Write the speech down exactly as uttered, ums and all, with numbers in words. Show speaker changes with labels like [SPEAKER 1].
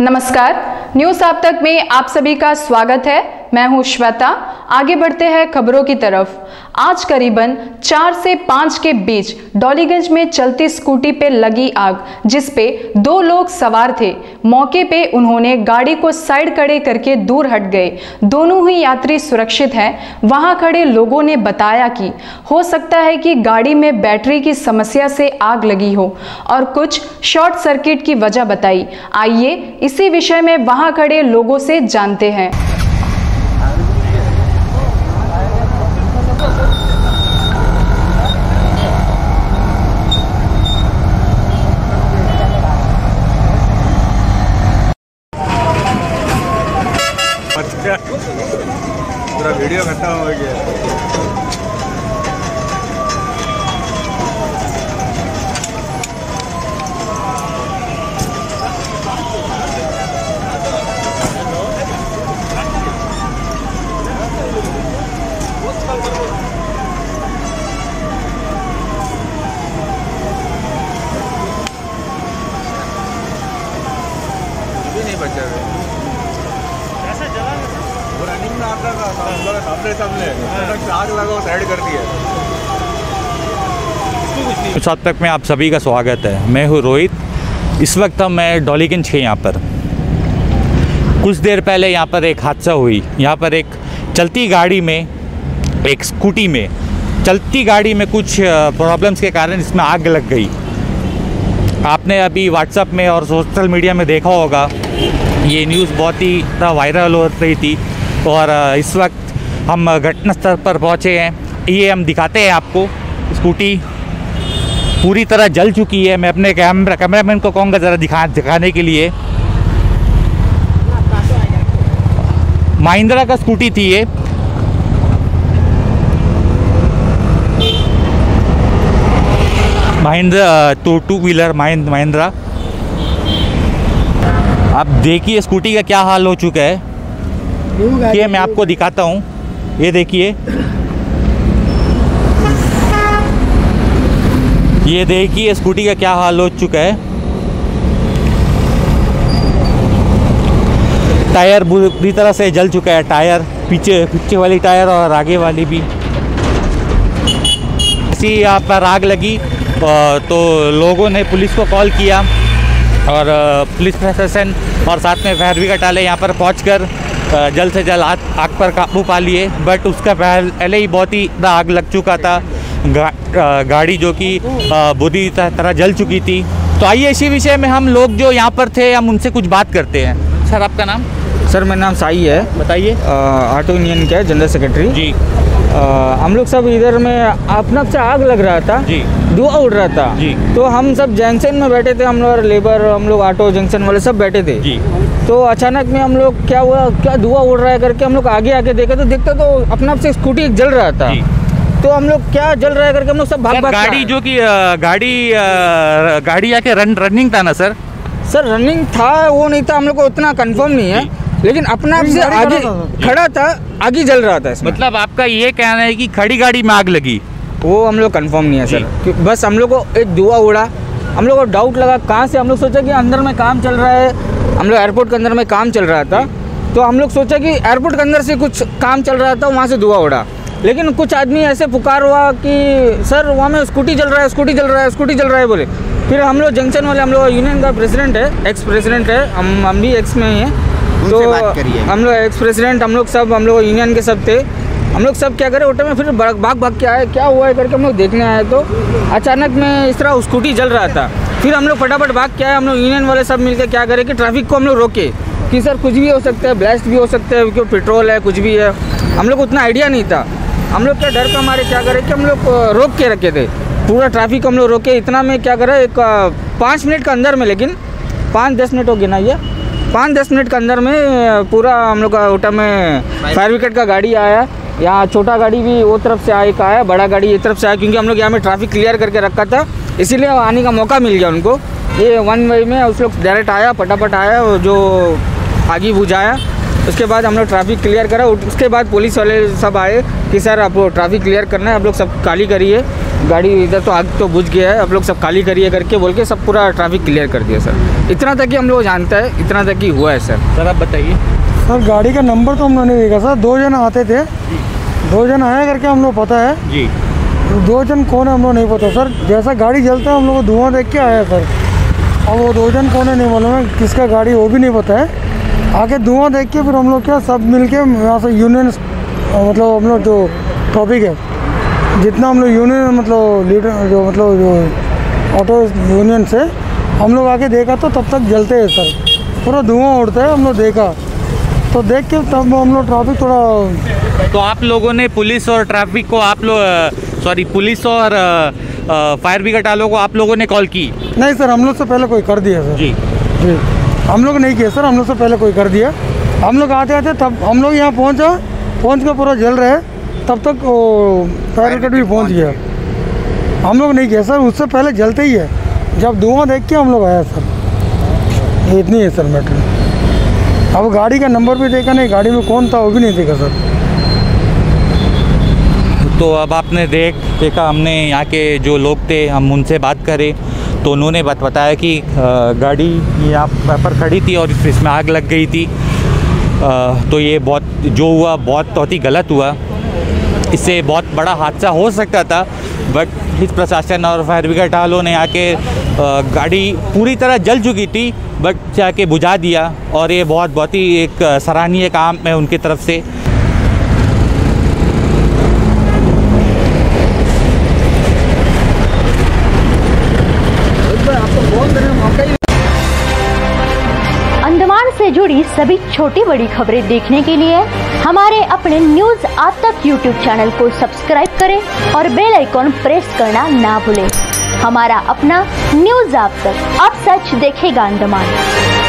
[SPEAKER 1] नमस्कार, न्यूज़ आप तक में आप सभी का स्वागत है। मैं हूं श्वेता। आगे बढ़ते हैं खबरों की तरफ। आज करीबन चार से पाँच के बीच डॉलीगंज में चलती स्कूटी पे लगी आग, जिस पे दो लोग सवार थे। मौके पे उन्होंने गाड़ी को साइड खड़े करके दूर हट गए। दोनों ही यात्री सुरक्षित हैं। वहां खड़े लोगों ने बताया कि हो सकता है कि गाड़ी में बैटरी की समस्या से आग लगी हो और कुछ शॉर्ट सर्किट की वजह बताई। आइए इसी विषय में वहां खड़े लोगों से जानते हैं।
[SPEAKER 2] पूरा वीडियो खत्म हो गया। भी नहीं बचा है। रनिंग में आता था सामने सामने आग लगा साइड कर दिया।
[SPEAKER 3] कुछ हद तक में आप सभी का स्वागत है। मैं हूँ रोहित। इस वक्त हम मैं डॉलीगंज के यहाँ पर कुछ देर पहले यहाँ पर एक हादसा हुई। यहाँ पर एक चलती गाड़ी में एक स्कूटी में चलती गाड़ी में कुछ प्रॉब्लम्स के कारण इसमें आग लग गई। आपने अभी व्हाट्सएप में और सोशल मीडिया में देखा होगा, ये न्यूज़ बहुत ही वायरल हो रही थी। और इस वक्त हम घटनास्थल पर पहुंचे हैं। ये हम दिखाते हैं आपको। स्कूटी पूरी तरह जल चुकी है। मैं अपने कैमरा कैमरामैन को कहूँगा ज़रा दिखा दिखाने के लिए। महिंद्रा का स्कूटी थी ये। Mahindra two two wheeler Mahindra. आप देखिए स्कूटी का क्या हाल हो चुका है। ये मैं आपको दिखाता हूँ। ये देखिए, ये देखिए स्कूटी का क्या हाल हो चुका है। टायर पूरी तरह से जल चुका है। टायर पीछे पीछे वाली टायर और आगे वाली भी। इसी यहाँ पर आग लगी तो लोगों ने पुलिस को कॉल किया और पुलिस प्रशासन और साथ में फायर ब्रिगेड वाले यहाँ पर पहुँचकर जल्द से जल्द आग आग पर काबू पा लिए। बट उसका पहले ही बहुत ही आग लग चुका था। गा, गाड़ी जो कि बुरी तरह जल चुकी थी। तो आइए इसी विषय में हम लोग जो यहाँ पर थे हम उनसे कुछ बात करते हैं। सर, आपका नाम?
[SPEAKER 4] सर, मेरा नाम साई है।
[SPEAKER 3] बताइए।
[SPEAKER 4] ऑटो यूनियन का जनरल सेक्रेटरी
[SPEAKER 3] जी।
[SPEAKER 4] आ, हम लोग सब इधर में अपना से आग लग रहा था
[SPEAKER 3] जी,
[SPEAKER 4] धुआं उड़ रहा था
[SPEAKER 3] जी।
[SPEAKER 4] तो हम सब जंक्शन में बैठे थे। हम लोग लेबर, हम लोग ऑटो जंक्शन वाले सब बैठे थे
[SPEAKER 3] जी।
[SPEAKER 4] तो अचानक में हम लोग क्या हुआ, क्या धुआं उड़ रहा है करके हम लोग आगे आके देखे तो देखते तो अपना से स्कूटी जल रहा था। तो हम लोग क्या जल रहा है करके हम लोग सब भाग भाग
[SPEAKER 3] गाड़ी जो कि गाड़ी गाड़ी आके रन रनिंग था ना सर?
[SPEAKER 4] सर, रनिंग था वो नहीं था, हम लोग को उतना कंफर्म नहीं है, लेकिन अपना आप से आगे खड़ा था, आगे जल रहा था।
[SPEAKER 3] मतलब आपका ये कहना है कि खड़ी गाड़ी में आग लगी?
[SPEAKER 4] वो हम लोग कंफर्म नहीं है सर। बस हम लोग को एक धुआं उड़ा, हम लोग को डाउट लगा कहाँ से। हम लोग सोचा कि अंदर में काम चल रहा है। हम लोग एयरपोर्ट के अंदर में काम चल रहा था तो हम लोग सोचा कि एयरपोर्ट के अंदर से कुछ काम चल रहा था, वहाँ से धुआं उड़ा। लेकिन कुछ आदमी ऐसे पुकार हुआ कि सर वहाँ में स्कूटी चल रहा है, स्कूटी चल रहा है, स्कूटी चल रहा है बोले। फिर हम लोग जंक्शन वाले, हम लोग यूनियन का प्रेसिडेंट है, एक्स प्रेसिडेंट है, हम हम भी एक्स में ही हैं, तो हम लोग एक्स प्रेसिडेंट, हम लोग सब हम लोग यूनियन के सब थे। हम लोग सब क्या करें, ऑटो में फिर भाग भाग के आए, क्या हुआ है करके हम लोग देखने आए तो अचानक में इस तरह स्कूटी जल रहा था। फिर हम लोग फटाफट भाग के आए। हम लोग यूनियन वाले सब मिलकर क्या करें कि ट्रैफिक को हम लोग रोके कि सर कुछ भी हो सकता है, ब्लास्ट भी हो सकता है, क्योंकि पेट्रोल है, कुछ भी है। हम लोग को उतना आइडिया नहीं था। हम लोग क्या डर के हमारे क्या करें कि हम लोग रोक के रखे थे पूरा ट्रैफिक। हम लोग रोके इतना में क्या करें, एक पाँच मिनट के अंदर में, लेकिन पाँच दस मिनट हो गया ना, ये पाँच दस मिनट के अंदर में पूरा हम लोग का ओटा में फायर ब्रिगेड का गाड़ी आया। यहाँ छोटा गाड़ी भी वो तरफ से आया आया, बड़ा गाड़ी ये तरफ से आया, क्योंकि हम लोग यहाँ में ट्रैफिक क्लियर करके रखा था, इसीलिए आने का मौका मिल गया उनको। ये वन वे में उस लोग डायरेक्ट आया, फटाफट आया, जो आगे बुझाया। उसके बाद हम लोग ट्रैफिक क्लियर करा। उसके बाद पुलिस वाले सब आए कि सर आप ट्रैफिक क्लियर करना है, आप लोग सब खाली करिए। गाड़ी इधर तो आग तो बुझ गया है, आप लोग सब खाली करिए करके बोल के सब पूरा ट्रैफिक क्लियर कर दिया सर। इतना तक ही हम लोग जानते हैं, इतना तक ही हुआ है सर।
[SPEAKER 3] सर आप बताइए।
[SPEAKER 5] सर गाड़ी का नंबर तो हम लोग नहीं देखा सर, दो जन आते थे, दो जन आया करके हम लोग पता है
[SPEAKER 3] जी,
[SPEAKER 5] दो जन कौन है हम लोग नहीं पता सर। जैसा गाड़ी जलता है हम लोग को धुआं देख के आया सर, अब वो दो जन कौन है नहीं मालूम है, किसका गाड़ी वो भी नहीं पता है। आगे धुआं देख के फिर हम लोग क्या सब मिल के यहाँ से यूनियन मतलब हम लोग जो टॉपिक है जितना हम लोग यूनियन मतलब लीडर जो मतलब जो ऑटो यूनियन से हम लोग आके देखा तो तब तक जलते हैं सर, पूरा धुआं उड़ता है। हम लोग देखा तो देख के तब हम लोग ट्रैफिक थोड़ा।
[SPEAKER 3] तो आप लोगों ने पुलिस और ट्रैफिक को आप लोग सॉरी पुलिस और फायर ब्रिगेड वालों को आप लोगों ने कॉल की?
[SPEAKER 5] नहीं सर, हम लोग से पहले कोई कर दिया सर।
[SPEAKER 3] जी
[SPEAKER 5] जी हम लोग नहीं किया सर, हम लोग से पहले कोई कर दिया। हम लोग आते आते तब हम लोग यहाँ पहुँचा, पहुँच के पूरा जल रहे तब तक वो फायर ब्रिगेड भी पहुँच गया। हम लोग नहीं किया सर, उससे पहले जलते ही है, जब धुआं देख के हम लोग आया सर। इतनी है सर मैटर। अब गाड़ी का नंबर भी देखा नहीं, गाड़ी में कौन था वो भी नहीं देखा सर।
[SPEAKER 3] तो अब आपने देख देखा, हमने यहाँ के जो लोग थे हम उनसे बात करें तो उन्होंने बात बताया कि गाड़ी यहाँ पर खड़ी थी और इसमें आग लग गई थी। तो ये बहुत जो हुआ बहुत बहुत ही गलत हुआ, इससे बहुत बड़ा हादसा हो सकता था, बट इस प्रशासन और फायर ब्रिगेड वालों ने आके गाड़ी पूरी तरह जल चुकी थी बट जाके बुझा दिया, और ये बहुत बहुत ही एक सराहनीय काम है उनकी तरफ से।
[SPEAKER 6] अंडमान से जुड़ी सभी छोटी बड़ी खबरें देखने के लिए हमारे अपने न्यूज आज तक यूट्यूब चैनल को सब्सक्राइब करें और बेल आइकॉन प्रेस करना ना भूलें। हमारा अपना न्यूज आज तक, अब सच देखेगा अंडमान।